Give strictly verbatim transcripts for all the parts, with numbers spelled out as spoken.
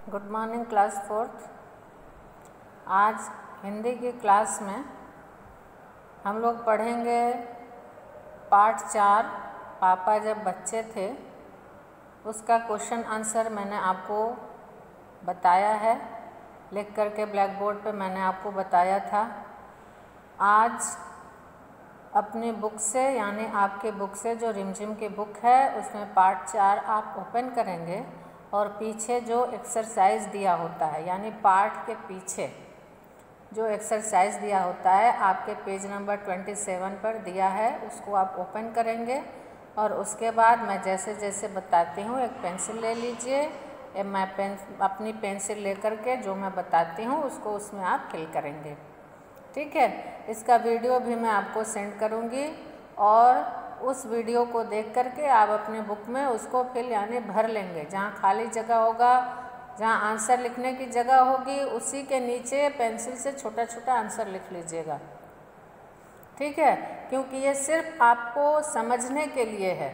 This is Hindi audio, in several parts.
Good morning class fourth. आज हिंदी की क्लास में हम लोग पढ़ेंगे पार्ट चार, पापा जब बच्चे थे। उसका क्वेश्चन आंसर मैंने आपको बताया है, लिख करके ब्लैक बोर्ड पे मैंने आपको बताया था। आज अपनी बुक से यानी आपके बुक से जो रिमझिम की बुक है उसमें पार्ट चार आप ओपन करेंगे और पीछे जो एक्सरसाइज दिया होता है यानी पार्ट के पीछे जो एक्सरसाइज दिया होता है आपके पेज नंबर सत्ताईस पर दिया है, उसको आप ओपन करेंगे और उसके बाद मैं जैसे जैसे बताती हूँ एक पेंसिल ले लीजिए। मैं पेन अपनी पेंसिल लेकर के जो मैं बताती हूँ उसको उसमें आप फिल करेंगे, ठीक है। इसका वीडियो भी मैं आपको सेंड करूँगी और उस वीडियो को देख करके आप अपने बुक में उसको फिल यानी भर लेंगे। जहाँ खाली जगह होगा, जहाँ आंसर लिखने की जगह होगी, उसी के नीचे पेंसिल से छोटा छोटा आंसर लिख लीजिएगा, ठीक है। क्योंकि ये सिर्फ आपको समझने के लिए है,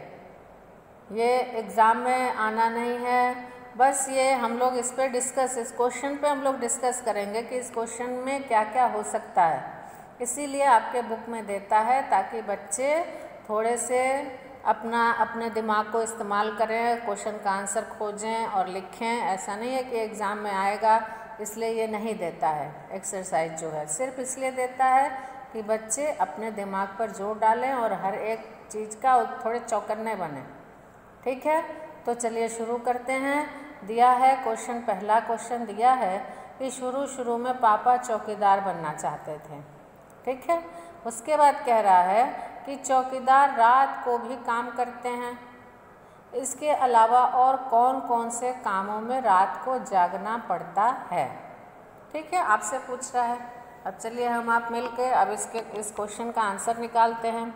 ये एग्ज़ाम में आना नहीं है। बस ये हम लोग इस पर डिस्कस इस क्वेश्चन पे हम लोग डिस्कस करेंगे कि इस क्वेश्चन में क्या क्या हो सकता है। इसीलिए आपके बुक में देता है ताकि बच्चे थोड़े से अपना अपने दिमाग को इस्तेमाल करें, क्वेश्चन का आंसर खोजें और लिखें। ऐसा नहीं है कि एग्ज़ाम में आएगा इसलिए ये नहीं देता है। एक्सरसाइज जो है सिर्फ इसलिए देता है कि बच्चे अपने दिमाग पर जोर डालें और हर एक चीज़ का थोड़े चौकन्ने बने, ठीक है। तो चलिए शुरू करते हैं। दिया है क्वेश्चन, पहला क्वेश्चन दिया है कि शुरू शुरू में पापा चौकीदार बनना चाहते थे, ठीक है। उसके बाद कह रहा है कि चौकीदार रात को भी काम करते हैं, इसके अलावा और कौन कौन से कामों में रात को जागना पड़ता है, ठीक है। आपसे पूछ रहा है। अब चलिए हम आप मिलके अब इसके इस क्वेश्चन का आंसर निकालते हैं।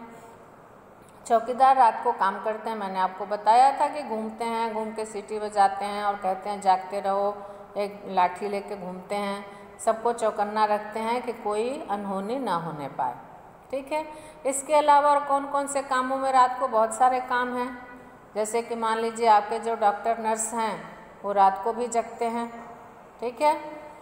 चौकीदार रात को काम करते हैं, मैंने आपको बताया था कि घूमते हैं, घूम के सीटी बजाते हैं और कहते हैं जागते रहो, एक लाठी लेके घूमते हैं, सबको चौकन्ना रखते हैं कि कोई अनहोनी ना होने पाए, ठीक है। इसके अलावा और कौन कौन से कामों में रात को बहुत सारे काम हैं, जैसे कि मान लीजिए आपके जो डॉक्टर नर्स हैं वो रात को भी जगते हैं, ठीक है।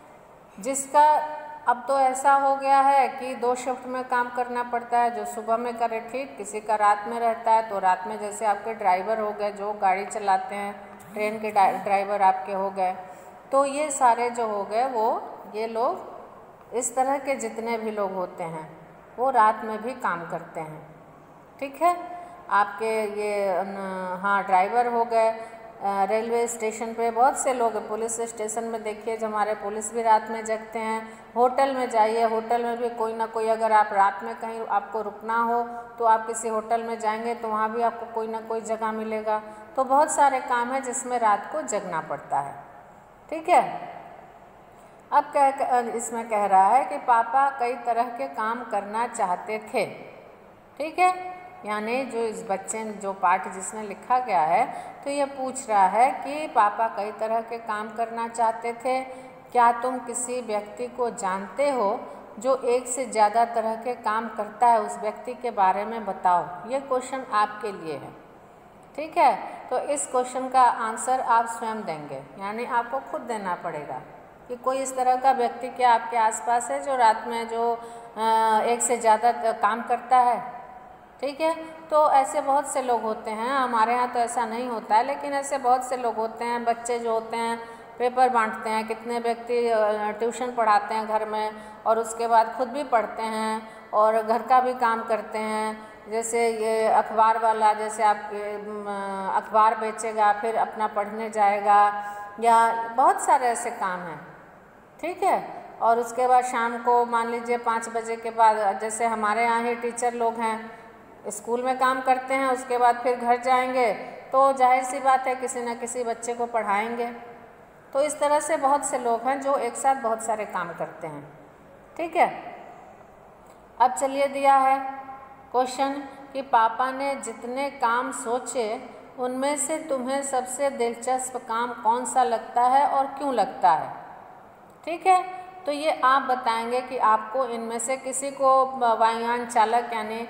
जिसका अब तो ऐसा हो गया है कि दो शिफ्ट में काम करना पड़ता है, जो सुबह में करे ठीक, किसी का रात में रहता है तो रात में, जैसे आपके ड्राइवर हो गए जो गाड़ी चलाते हैं, ट्रेन के ड्राइवर आपके हो गए, तो ये सारे जो हो गए वो ये लोग इस तरह के जितने भी लोग होते हैं वो रात में भी काम करते हैं, ठीक है। आपके ये हाँ ड्राइवर हो गए, रेलवे स्टेशन पे बहुत से लोग, पुलिस स्टेशन में देखिए जो हमारे पुलिस भी रात में जगते हैं। होटल में जाइए, होटल में भी कोई ना कोई, अगर आप रात में कहीं आपको रुकना हो तो आप किसी होटल में जाएंगे तो वहाँ भी आपको कोई ना कोई जगह मिलेगा। तो बहुत सारे काम हैं जिसमें रात को जगना पड़ता है, ठीक है। अब कह इसमें कह रहा है कि पापा कई तरह के काम करना चाहते थे, ठीक है। यानी जो इस बच्चे ने जो पाठ जिसमें लिखा गया है तो ये पूछ रहा है कि पापा कई तरह के काम करना चाहते थे। क्या तुम किसी व्यक्ति को जानते हो जो एक से ज़्यादा तरह के काम करता है, उस व्यक्ति के बारे में बताओ। ये क्वेश्चन आपके लिए है, ठीक है। तो इस क्वेश्चन का आंसर आप स्वयं देंगे, यानी आपको खुद देना पड़ेगा कि कोई इस तरह का व्यक्ति क्या आपके आसपास है जो रात में जो एक से ज़्यादा काम करता है, ठीक है। तो ऐसे बहुत से लोग होते हैं, हमारे यहाँ तो ऐसा नहीं होता है लेकिन ऐसे बहुत से लोग होते हैं। बच्चे जो होते हैं पेपर बांटते हैं, कितने व्यक्ति ट्यूशन पढ़ाते हैं घर में और उसके बाद खुद भी पढ़ते हैं और घर का भी काम करते हैं। जैसे ये अखबार वाला, जैसे आप अखबार बेचेगा फिर अपना पढ़ने जाएगा, या बहुत सारे ऐसे काम हैं, ठीक है। और उसके बाद शाम को मान लीजिए पाँच बजे के बाद, जैसे हमारे यहाँ ही टीचर लोग हैं स्कूल में काम करते हैं, उसके बाद फिर घर जाएंगे तो जाहिर सी बात है किसी न किसी बच्चे को पढ़ाएंगे। तो इस तरह से बहुत से लोग हैं जो एक साथ बहुत सारे काम करते हैं, ठीक है। अब चलिए दिया है क्वेश्चन कि पापा ने जितने काम सोचे उनमें से तुम्हें सबसे दिलचस्प काम कौन सा लगता है और क्यों लगता है, ठीक है। तो ये आप बताएंगे कि आपको इनमें से किसी को वायुयान चालक यानी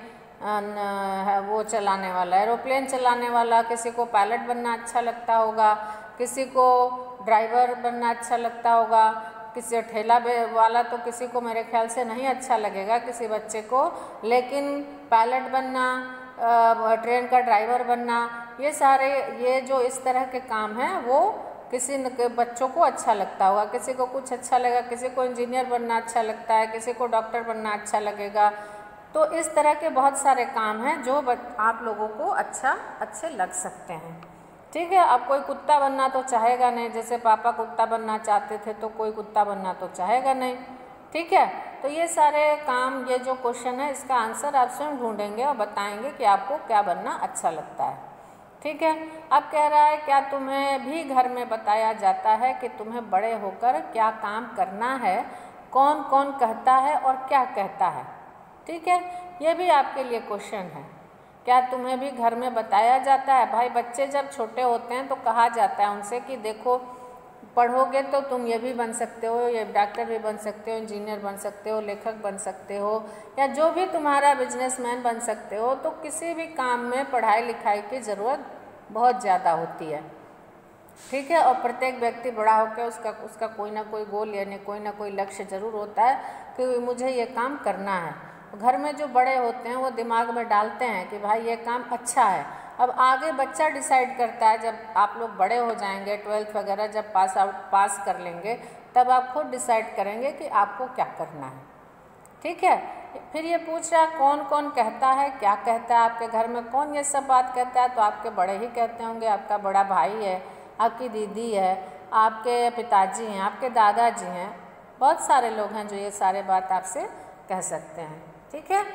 वो चलाने वाला, एरोप्लेन चलाने वाला, किसी को पायलट बनना अच्छा लगता होगा, किसी को ड्राइवर बनना अच्छा लगता होगा, किसी ठेला वाला तो किसी को मेरे ख्याल से नहीं अच्छा लगेगा किसी बच्चे को, लेकिन पायलट बनना, ट्रेन का ड्राइवर बनना, ये सारे ये जो इस तरह के काम हैं वो किसी न बच्चों को अच्छा लगता होगा। किसी को कुछ अच्छा लगेगा, किसी को इंजीनियर बनना अच्छा लगता है, किसी को डॉक्टर बनना अच्छा लगेगा। तो इस तरह के बहुत सारे काम हैं जो आप लोगों को अच्छा अच्छे लग सकते हैं। ठीक है, अब कोई कुत्ता बनना तो चाहेगा नहीं, जैसे पापा कुत्ता बनना चाहते थे तो कोई कुत्ता बनना तो चाहेगा नहीं। ठीक है, तो ये सारे काम, ये जो क्वेश्चन है इसका आंसर आप स्वयं ढूंढेंगे और बताएंगे कि आपको क्या बनना अच्छा लगता है। ठीक है, अब कह रहा है क्या तुम्हें भी घर में बताया जाता है कि तुम्हें बड़े होकर क्या काम करना है, कौन कौन कहता है और क्या कहता है। ठीक है, ये भी आपके लिए क्वेश्चन है। क्या तुम्हें भी घर में बताया जाता है? भाई बच्चे जब छोटे होते हैं तो कहा जाता है उनसे कि देखो पढ़ोगे तो तुम ये भी बन सकते हो, ये डॉक्टर भी बन सकते हो, इंजीनियर बन सकते हो, लेखक बन सकते हो, या जो भी तुम्हारा बिजनेसमैन बन सकते हो। तो किसी भी काम में पढ़ाई लिखाई की ज़रूरत बहुत ज़्यादा होती है। ठीक है, और प्रत्येक व्यक्ति बड़ा होकर उसका उसका कोई ना कोई गोल यानी कोई ना कोई लक्ष्य ज़रूर होता है कि मुझे ये काम करना है। घर में जो बड़े होते हैं वो दिमाग में डालते हैं कि भाई ये काम अच्छा है। अब आगे बच्चा डिसाइड करता है, जब आप लोग बड़े हो जाएंगे, ट्वेल्थ वगैरह जब पास आउट पास कर लेंगे, तब आप खुद डिसाइड करेंगे कि आपको क्या करना है। ठीक है, फिर ये पूछ रहा है कौन कौन कहता है, क्या कहता है, आपके घर में कौन ये सब बात कहता है। तो आपके बड़े ही कहते होंगे, आपका बड़ा भाई है, आपकी दीदी है, आपके पिताजी हैं, आपके दादाजी हैं, बहुत सारे लोग हैं जो ये सारे बात आपसे कह सकते हैं। ठीक है,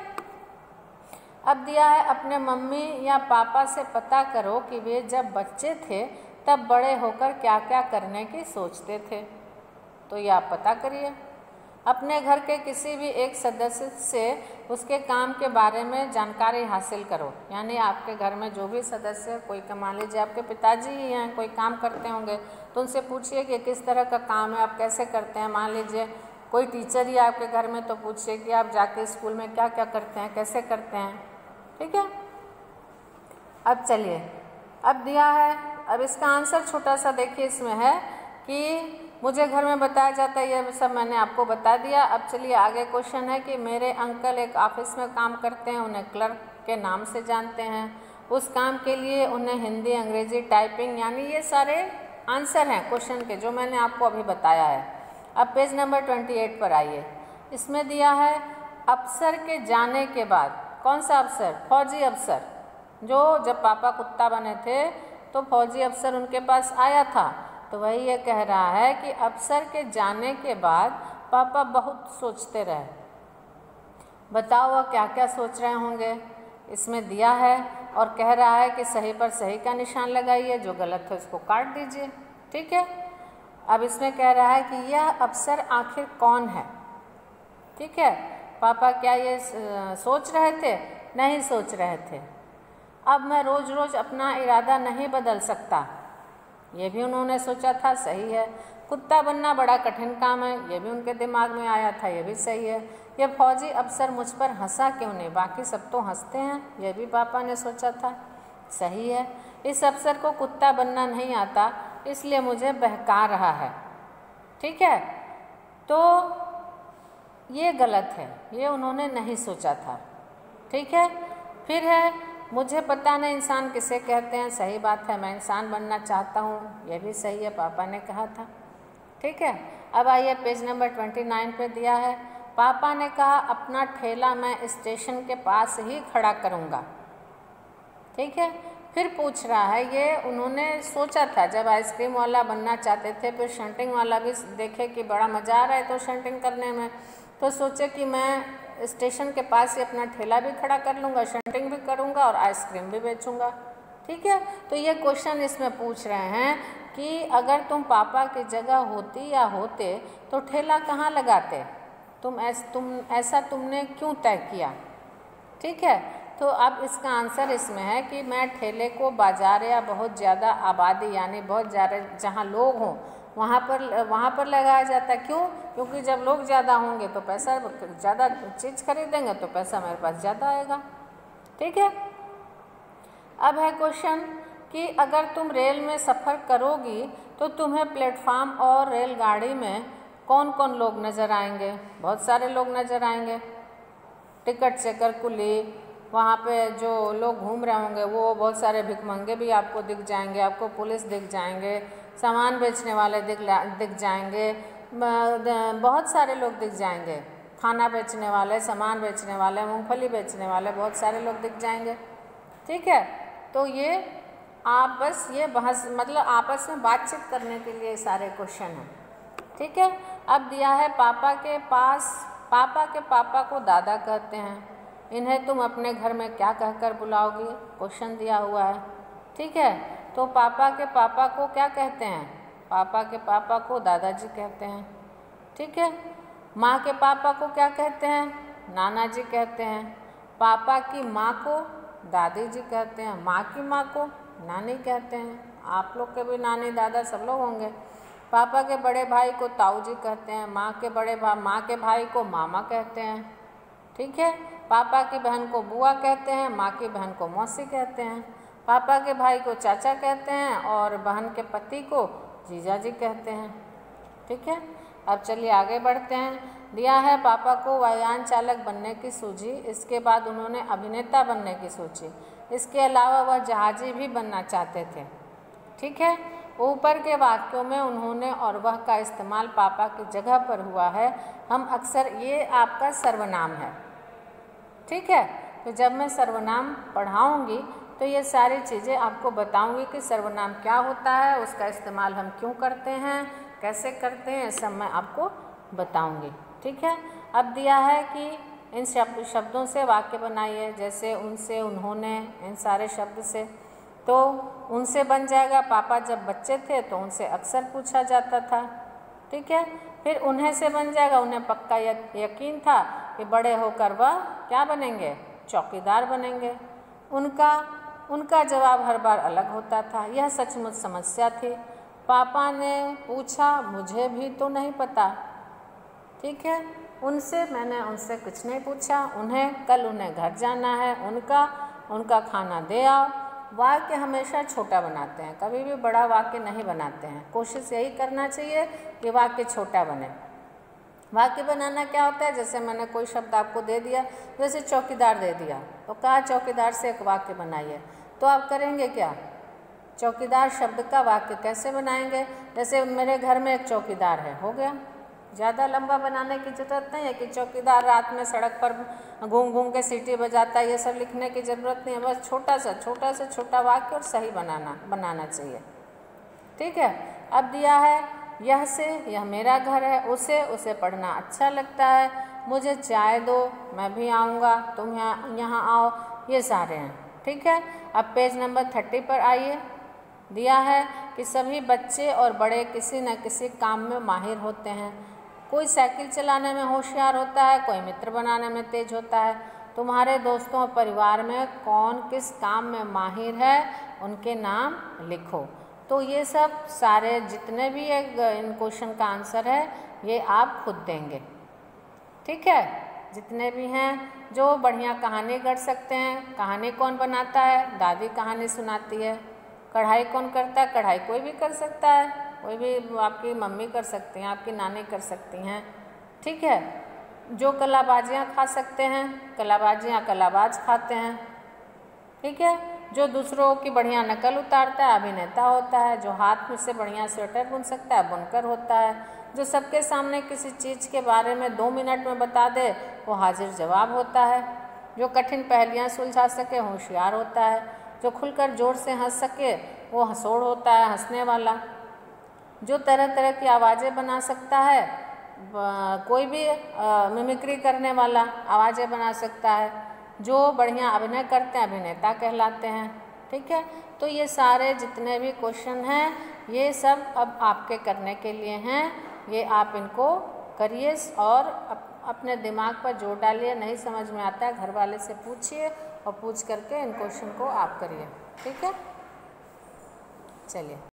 अब दिया है अपने मम्मी या पापा से पता करो कि वे जब बच्चे थे तब बड़े होकर क्या क्या करने की सोचते थे। तो ये आप पता करिए। अपने घर के किसी भी एक सदस्य से उसके काम के बारे में जानकारी हासिल करो। यानी आपके घर में जो भी सदस्य, कोई मान लीजिए आपके पिताजी ही हैं, कोई काम करते होंगे तो उनसे पूछिए कि किस तरह का काम है, आप कैसे करते हैं। मान लीजिए कोई टीचर ही आपके घर में, तो पूछिए कि आप जाके स्कूल में क्या क्या करते हैं, कैसे करते हैं। ठीक है, अब चलिए, अब दिया है, अब इसका आंसर छोटा सा देखिए इसमें है कि मुझे घर में बताया जाता है, ये सब मैंने आपको बता दिया। अब चलिए आगे क्वेश्चन है कि मेरे अंकल एक ऑफिस में काम करते हैं, उन्हें क्लर्क के नाम से जानते हैं। उस काम के लिए उन्हें हिंदी, अंग्रेजी, टाइपिंग, यानी ये सारे आंसर हैं क्वेश्चन के जो मैंने आपको अभी बताया है। अब पेज नंबर अट्ठाईस पर आइए, इसमें दिया है अफसर के जाने के बाद। कौन सा अफसर? फौजी अफसर। जो जब पापा कुत्ता बने थे तो फौजी अफसर उनके पास आया था। तो वही ये कह रहा है कि अफसर के जाने के बाद पापा बहुत सोचते रहे। बताओ वह क्या क्या सोच रहे होंगे, इसमें दिया है और कह रहा है कि सही पर सही का निशान लगाइए, जो गलत है उसको काट दीजिए। ठीक है, अब इसमें कह रहा है कि यह अफसर आखिर कौन है। ठीक है, पापा क्या ये सोच रहे थे? नहीं सोच रहे थे। अब मैं रोज़ रोज़ अपना इरादा नहीं बदल सकता, ये भी उन्होंने सोचा था, सही है। कुत्ता बनना बड़ा कठिन काम है, ये भी उनके दिमाग में आया था, ये भी सही है। ये फौजी अफसर मुझ पर हंसा क्यों नहीं, बाकी सब तो हंसते हैं, ये भी पापा ने सोचा था, सही है। इस अफसर को कुत्ता बनना नहीं आता इसलिए मुझे बहका रहा है। ठीक है, तो ये गलत है, ये उन्होंने नहीं सोचा था। ठीक है, फिर है मुझे पता नहीं इंसान किसे कहते हैं, सही बात है, मैं इंसान बनना चाहता हूँ, ये भी सही है, पापा ने कहा था। ठीक है, अब आइए पेज नंबर उनतीस पे दिया है, पापा ने कहा अपना ठेला मैं स्टेशन के पास ही खड़ा करूँगा। ठीक है, फिर पूछ रहा है, ये उन्होंने सोचा था जब आइसक्रीम वाला बनना चाहते थे, फिर शंटिंग वाला भी देखे कि बड़ा मज़ा आ रहा है तो शंटिंग करने में, तो सोचे कि मैं स्टेशन के पास ही अपना ठेला भी खड़ा कर लूँगा, शंटिंग भी करूँगा और आइसक्रीम भी बेचूँगा। ठीक है, तो ये क्वेश्चन इसमें पूछ रहे हैं कि अगर तुम पापा की जगह होती या होते तो ठेला कहाँ लगाते, तुम ऐस तुम ऐसा तुमने क्यों तय किया। ठीक है, तो अब इसका आंसर इसमें है कि मैं ठेले को बाज़ार या बहुत ज़्यादा आबादी यानी बहुत ज़्यादा जहाँ लोग हों वहाँ पर वहाँ पर लगाया जाता है। क्यों? क्योंकि जब लोग ज़्यादा होंगे तो पैसा, ज़्यादा चीज़ खरीदेंगे तो पैसा मेरे पास ज़्यादा आएगा। ठीक है, अब है क्वेश्चन कि अगर तुम रेल में सफ़र करोगी तो तुम्हें प्लेटफार्म और रेलगाड़ी में कौन कौन लोग नज़र आएंगे? बहुत सारे लोग नज़र आएंगे। टिकट चेकर कुली, वहाँ पे जो लोग घूम रहे होंगे वो बहुत सारे भिखमंगे भी आपको दिख जाएंगे, आपको पुलिस दिख जाएंगे, सामान बेचने वाले दिख दिख जाएंगे, बहुत सारे लोग दिख जाएंगे, खाना बेचने वाले, सामान बेचने वाले, मूंगफली बेचने वाले, बहुत सारे लोग दिख जाएंगे। ठीक है, तो ये आप बस ये बहस मतलब आपस में बातचीत करने के लिए सारे क्वेश्चन हैं। ठीक है, अब दिया है पापा के पास, पापा के पापा को दादा कहते हैं, इन्हें तुम अपने घर में क्या कहकर बुलाओगी? क्वेश्चन दिया हुआ है। ठीक है, तो पापा के पापा को क्या कहते हैं? पापा के पापा को दादाजी कहते हैं। ठीक है, माँ के पापा को क्या कहते हैं? नाना जी कहते हैं। पापा की माँ को दादी जी कहते हैं, माँ की माँ को नानी कहते हैं। आप लोग के भी नानी दादा सब लोग होंगे। पापा के बड़े भाई को ताऊ जी कहते हैं, माँ के बड़े भाई माँ के भाई को मामा कहते हैं। ठीक है, पापा की बहन को बुआ कहते हैं, माँ की बहन को मौसी कहते हैं। पापा के भाई को चाचा कहते हैं और बहन के पति को जीजा जी कहते हैं। ठीक है, अब चलिए आगे बढ़ते हैं। दिया है पापा को वायुयान चालक बनने की सूझी, इसके बाद उन्होंने अभिनेता बनने की सोची, इसके अलावा वह जहाजी भी बनना चाहते थे। ठीक है, ऊपर के वाक्यों में उन्होंने और वह का इस्तेमाल पापा की जगह पर हुआ है। हम अक्सर, ये आपका सर्वनाम है। ठीक है, तो जब मैं सर्वनाम पढ़ाऊँगी तो ये सारी चीज़ें आपको बताऊँगी कि सर्वनाम क्या होता है, उसका इस्तेमाल हम क्यों करते हैं, कैसे करते हैं, सब मैं आपको बताऊँगी। ठीक है, अब दिया है कि इन शब्द शब्दों से वाक्य बनाइए, जैसे उनसे, उन्होंने, इन सारे शब्द से। तो उनसे बन जाएगा पापा जब बच्चे थे तो उनसे अक्सर पूछा जाता था। ठीक है, फिर उन्हें से बन जाएगा, उन्हें पक्का यकीन था कि बड़े होकर वह क्या बनेंगे? चौकीदार बनेंगे। उनका उनका जवाब हर बार अलग होता था, यह सचमुच समस्या थी। पापा ने पूछा, मुझे भी तो नहीं पता। ठीक है, उनसे, मैंने उनसे कुछ नहीं पूछा। उन्हें, कल उन्हें घर जाना है। उनका, उनका खाना दे आओ। वाक्य हमेशा छोटा बनाते हैं, कभी भी बड़ा वाक्य नहीं बनाते हैं। कोशिश यही करना चाहिए कि वाक्य छोटा बने। वाक्य बनाना क्या होता है? जैसे मैंने कोई शब्द आपको दे दिया, जैसे चौकीदार दे दिया, तो कहा चौकीदार से एक वाक्य बनाइए, तो आप करेंगे क्या? चौकीदार शब्द का वाक्य कैसे बनाएंगे? जैसे मेरे घर में एक चौकीदार है, हो गया। ज़्यादा लंबा बनाने की ज़रूरत नहीं है कि चौकीदार रात में सड़क पर घूम घूम के सीटी बजाता है, ये सब लिखने की ज़रूरत नहीं है। बस छोटा सा छोटा सा छोटा वाक्य और सही बनाना बनाना चाहिए। ठीक है, अब दिया है यह से, यह मेरा घर है। उसे, उसे पढ़ना अच्छा लगता है। मुझे चाय दो, मैं भी आऊँगा, तुम यहाँ यहाँ आओ, ये सारे हैं। ठीक है, अब पेज नंबर थर्टी पर आइए। दिया है कि सभी बच्चे और बड़े किसी न किसी काम में माहिर होते हैं। कोई साइकिल चलाने में होशियार होता है, कोई मित्र बनाने में तेज होता है। तुम्हारे दोस्तों और परिवार में कौन किस काम में माहिर है, उनके नाम लिखो। तो ये सब सारे जितने भी एक इन क्वेश्चन का आंसर है ये आप खुद देंगे। ठीक है, जितने भी हैं जो बढ़िया कहानी कर सकते हैं। कहानी कौन बनाता है? दादी कहानी सुनाती है। कढ़ाई कौन करता है? कढ़ाई कोई भी कर सकता है, कोई भी, आपकी मम्मी कर सकती हैं, आपकी नानी कर सकती हैं। ठीक है, जो कलाबाजियाँ खा सकते हैं, कलाबाजियाँ कलाबाज खाते हैं। ठीक है, जो दूसरों की बढ़िया नकल उतारता है अभिनेता होता है। जो हाथ में से बढ़िया स्वेटर बुन सकता है बुनकर होता है। जो सबके सामने किसी चीज़ के बारे में दो मिनट में बता दे वो हाजिर जवाब होता है। जो कठिन पहेलियाँ सुलझा सके होशियार होता है। जो खुलकर जोर से हंस सके वो हंसोड़ होता है, हंसने वाला। जो तरह तरह की आवाज़ें बना सकता है, कोई भी मिमिक्री करने वाला आवाज़ें बना सकता है। जो बढ़िया अभिनय करते हैं अभिनेता कहलाते हैं। ठीक है, तो ये सारे जितने भी क्वेश्चन हैं ये सब अब आपके करने के लिए हैं। ये आप इनको करिए और अप, अपने दिमाग पर जोर डालिए। नहीं समझ में आता है घर वाले से पूछिए और पूछ करके इन क्वेश्चन को आप करिए। ठीक है, चलिए।